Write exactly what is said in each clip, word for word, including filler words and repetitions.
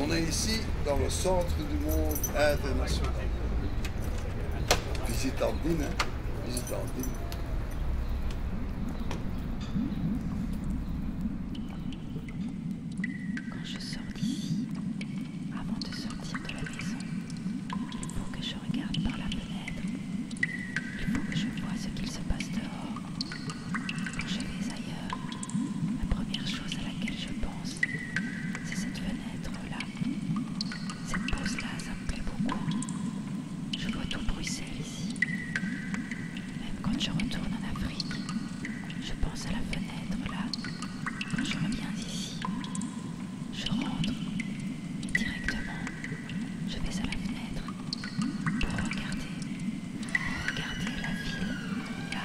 On est ici dans le centre du monde international. Visite Andine, hein? Visite Andine. Quand je sors d'ici, avant de sortir de la maison, il faut que je regarde par la fenêtre. Il faut que je vois ce qu'il se passe dehors. Quand je vais ailleurs, la première chose à laquelle je pense, c'est cette fenêtre-là. Cette pose-là, ça me plaît beaucoup. Je vois tout Bruxelles ici. Même quand je retourne en Afrique, je pense à la fenêtre là. Quand je reviens ici, je rentre et directement, je vais à la fenêtre pour regarder, pour regarder la ville là.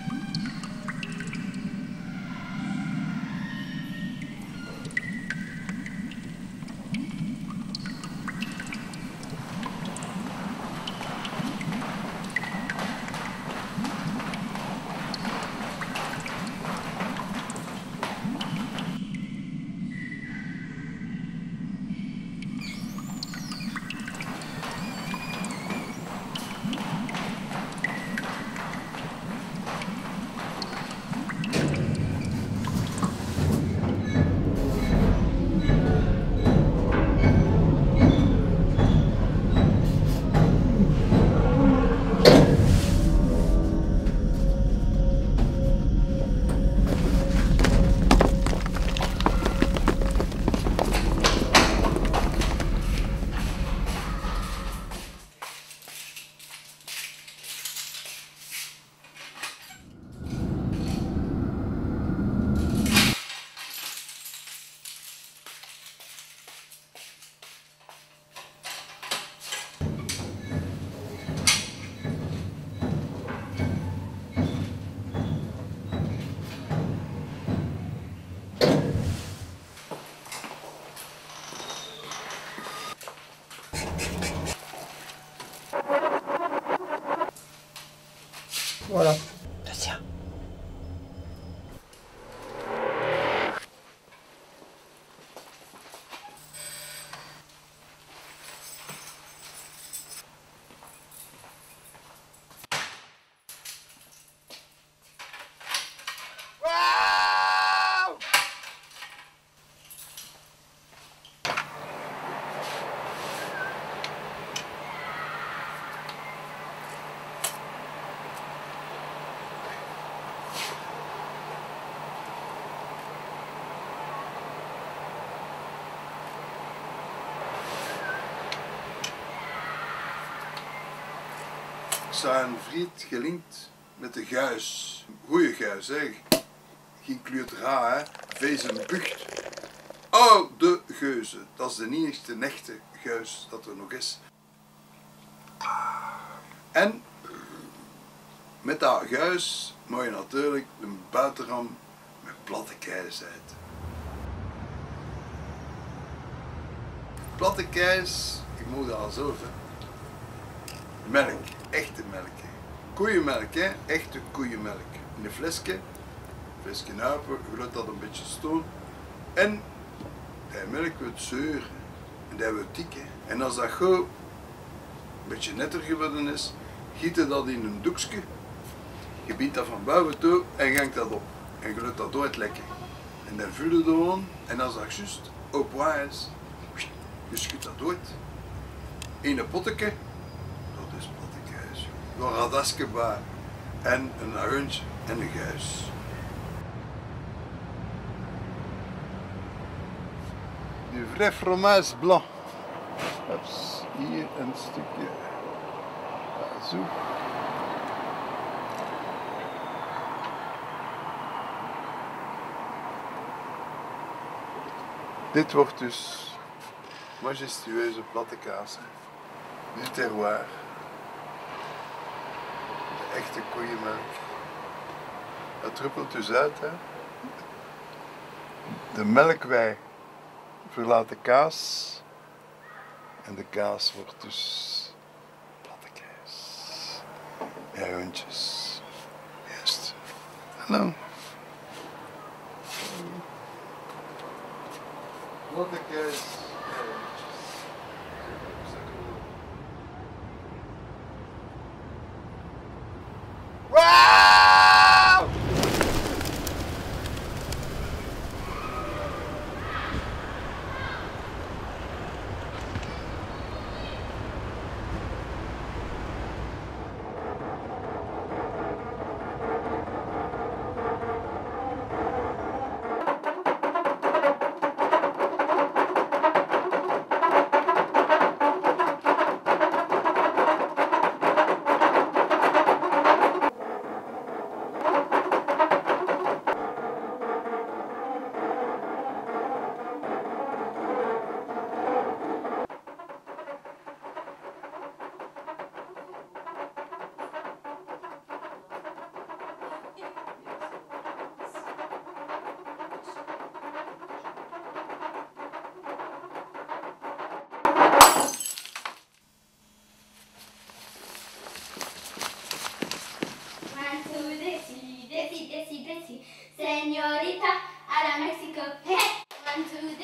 Voilà. Tiens. Zijn vriend gelinkt met de guis. Goeie guis, hè? Geen kleuterha, hè? Vees en bucht. Oh, de geuze. Dat is de enigste echte guis dat er nog is. En met dat guis moet je natuurlijk een buitenram met platte keis eten. Platte keis, ik moet dat al zo zeggen. Melk, echte melk. Koeienmelk, hè? Echte koeienmelk. In een flesje, flesje nuipen, je laat dat een beetje stoon. En die melk wordt zeur en die wordt dik. Hè? En als dat goed een beetje netter geworden is, giet je dat in een doekje. Je biedt dat van buiten toe en je hangt dat op. En je laat dat doorlekken. En dan vul je dat gewoon en als dat juist op waar is, je schudt dat door. In een potje. Dat is platte keis. Een radasje bij en een aruntje en een guis. Du vrai fromage blanc. Ups, hier een stukje. Ja, zo. Dit wordt dus majestueuze platte kaas. Du terroir. De echte koeienmelk. Dat druppelt dus uit. Hè. De melkwei verlaat de kaas. En de kaas wordt dus platte kaas. Ja, rondjes. Juist. Hallo. Platte kaas. Ja, rondjes.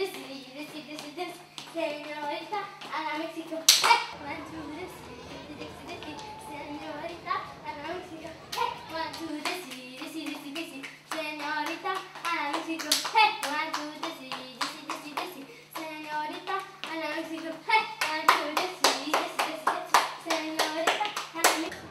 this, this, this, this, this, señorita, a la Mexico. Hey, one, two, this, this, this, this, señorita, a la Mexico. Hey, one, two, this, this, this, this, señorita, a la Mexico. Hey, one, two, this, this, this, this, señorita, a la Mexico. Hey, one, two, this, this, this, this, señorita, a la Mexico.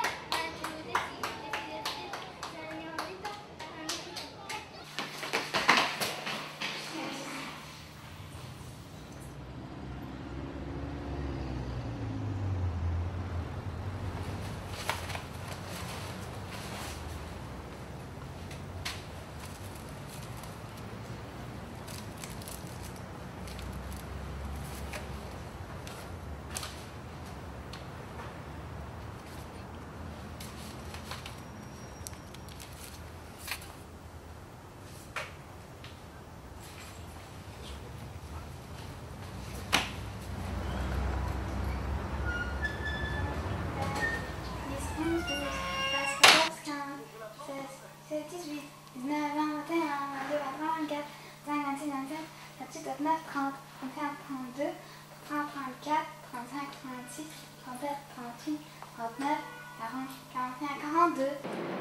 dix-huit, dix-neuf, vingt et un, vingt-deux, vingt-trois, vingt-quatre, vingt-cinq, vingt-six, vingt-sept, vingt-huit, vingt-neuf, trente, trente et un, trente-deux, trente, trente-quatre, trente-cinq, trente-six, trente-sept, trente-huit, trente-neuf, quarante, quarante et un, quarante-deux.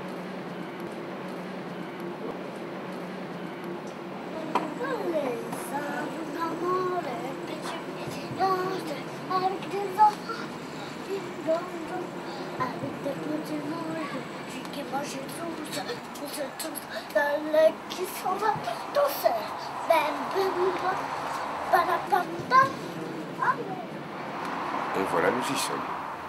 Avec des enfants, avec des petits moules, qui mangent tous, tous, tous, dans le qui s'en va tous, bam, bam, bam, bam, bam. Et voilà, nous y sommes.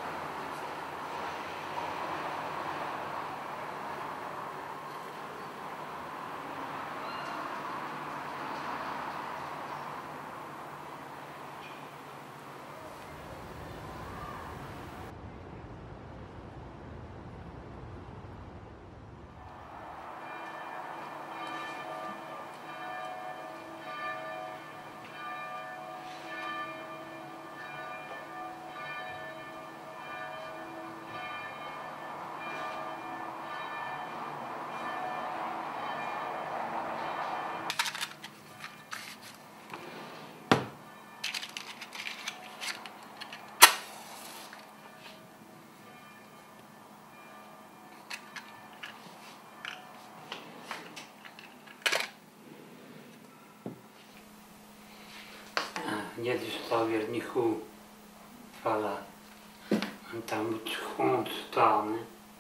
Jedu stavjerniku, hvala, on tam on stane.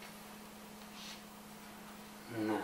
Ne.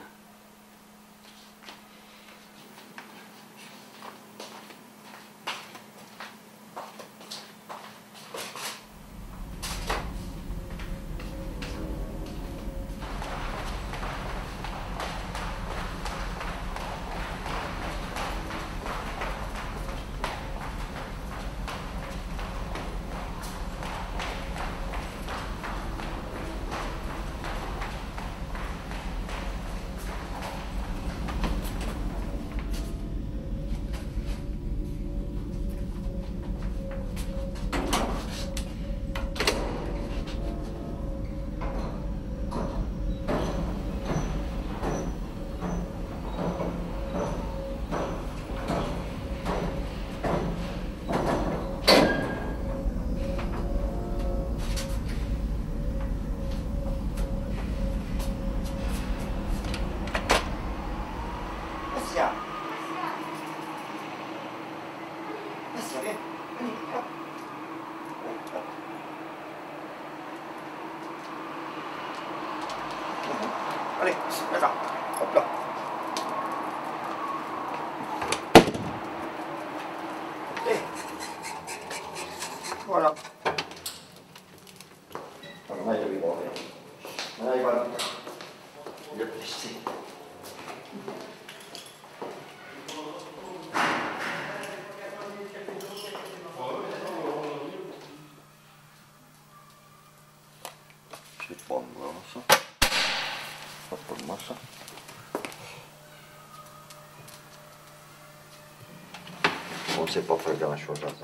Allez, d'accord, hop là. Et voilà. Ormai devi muovere. Dai, guarda. Gli oppresti. Si pongo, non so. Fatto il massa. On ne sait pas faire grand-chose à ça.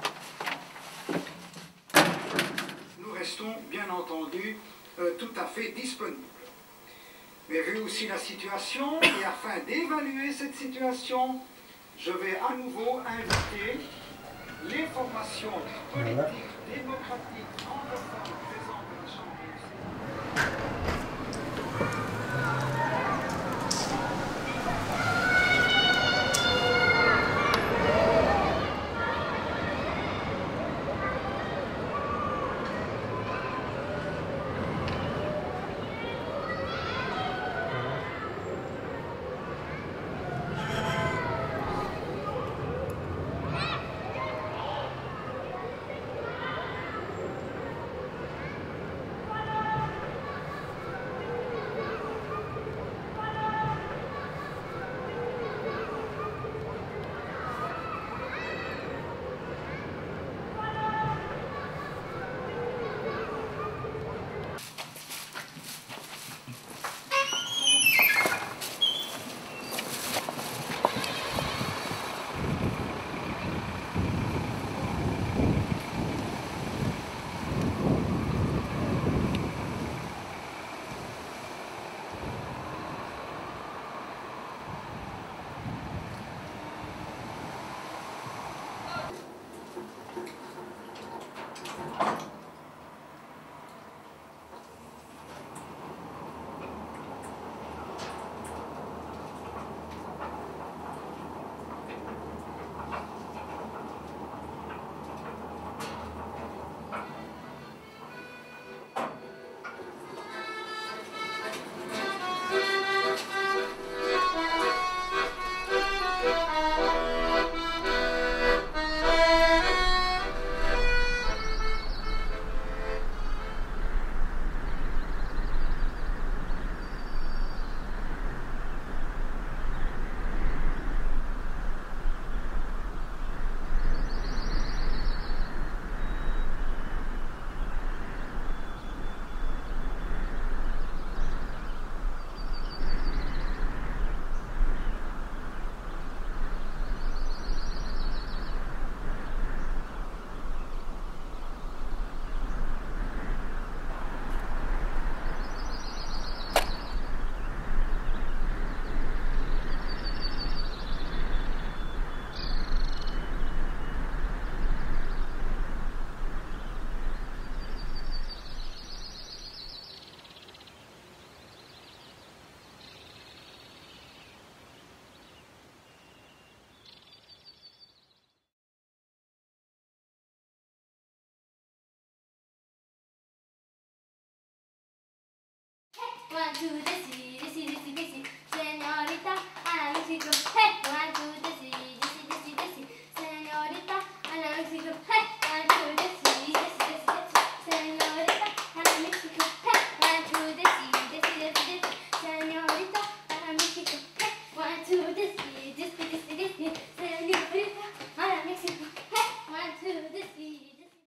Nous restons bien entendu euh, tout à fait disponibles. Mais vu aussi la situation, et afin d'évaluer cette situation, je vais à nouveau inviter les formations politiques démocratiques francophones présentes à l'Assemblée nationale. One, two, desi, desi, desi, desi, señorita, a la México. Hey!